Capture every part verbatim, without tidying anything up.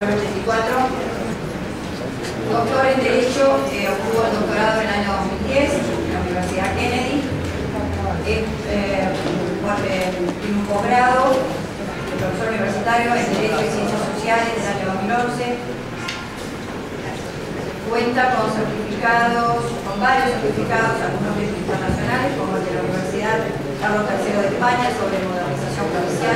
ochenta y cuatro, doctor en Derecho, eh, obtuvo el doctorado en el año dos mil diez en la Universidad Kennedy, eh, eh, tiene un posgrado de profesor universitario en Derecho y Ciencias Sociales del año dos mil once, cuenta con certificados, con varios certificados, algunos internacionales, como el de la Universidad Carlos tercero de España sobre modernización policial,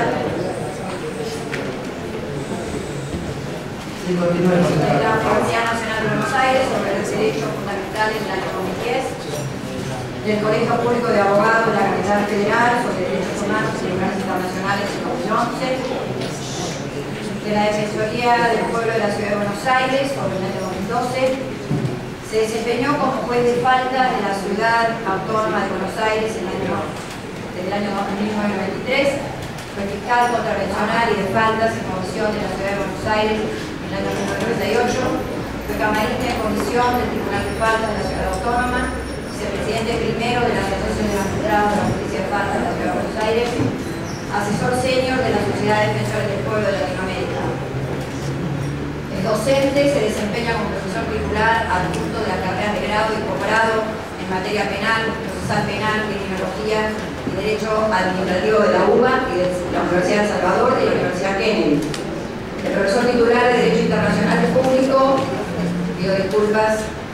de la Universidad Nacional de Buenos Aires sobre los derechos fundamentales del año dos mil diez, del Colegio Público de Abogados de la Capital Federal sobre derechos humanos y tribunales internacionales en dos mil once, de la Defensoría del Pueblo de la Ciudad de Buenos Aires sobre el año dos mil doce, se desempeñó como juez de faltas de la Ciudad Autónoma de Buenos Aires en el año, desde el año mil novecientos noventa y tres, fue fiscal contravencional y de faltas en comisión de la Ciudad de Buenos Aires en el año mil novecientos noventa y ocho, fue camarista en comisión del Tribunal de Faltas de la Ciudad Autónoma, vicepresidente primero de la Asociación de Magistrados de la Justicia de Faltas de la Ciudad de Buenos Aires, asesor senior de la Sociedad de Defensores del Pueblo de Latinoamérica. Es docente, se desempeña como profesor titular adjunto de la carrera de grado y posgrado en materia penal, procesal penal, criminología y derecho administrativo de la U B A y de la Universidad de El Salvador y de la Universidad Kennedy. El profesor titular de Derecho Internacional Público, pido disculpas,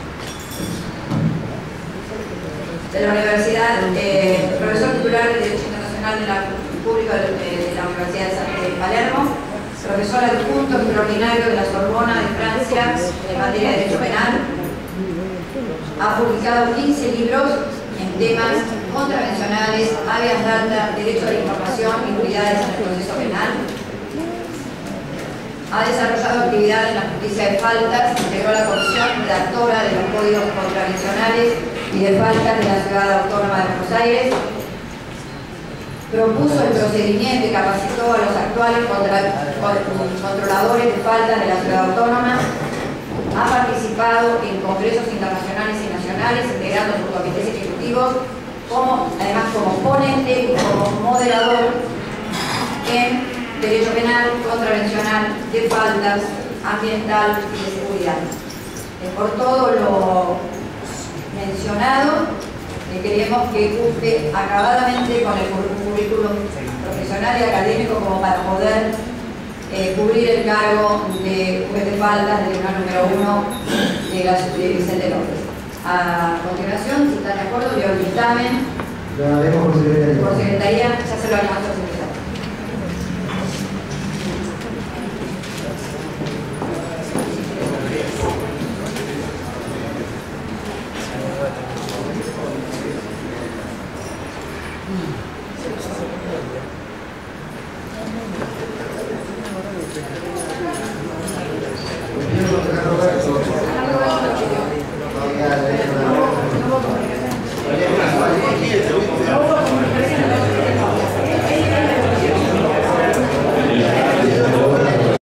de la Universidad, eh, profesor titular de Derecho Internacional de la Público de, de la Universidad de Palermo, profesor adjunto extraordinario de la Sorbona de Francia en materia de Derecho Penal. Ha publicado quince libros en temas contravencionales, habeas data, derecho a la información y unidades en el proceso penal. Ha desarrollado actividad en la justicia de faltas, integró la comisión redactora de los códigos contravencionales y de faltas de la Ciudad Autónoma de Buenos Aires, propuso el procedimiento y capacitó a los actuales contra, controladores de faltas de la Ciudad Autónoma, ha participado en congresos internacionales y nacionales, integrando sus comités ejecutivos, como, además como ponente y como moderador en Derecho Penal, Contravencional, de Faltas, Ambiental y de Seguridad. Eh, por todo lo mencionado, eh, queremos que cumple acabadamente con el currículum profesional y académico como para poder eh, cubrir el cargo de juez de faltas del tribunal número uno de, la, de Vicente López. A continuación, si están de acuerdo, leo el dictamen. Lo haremos por secretaría. Por secretaría, ya se lo haremos a secretaría. No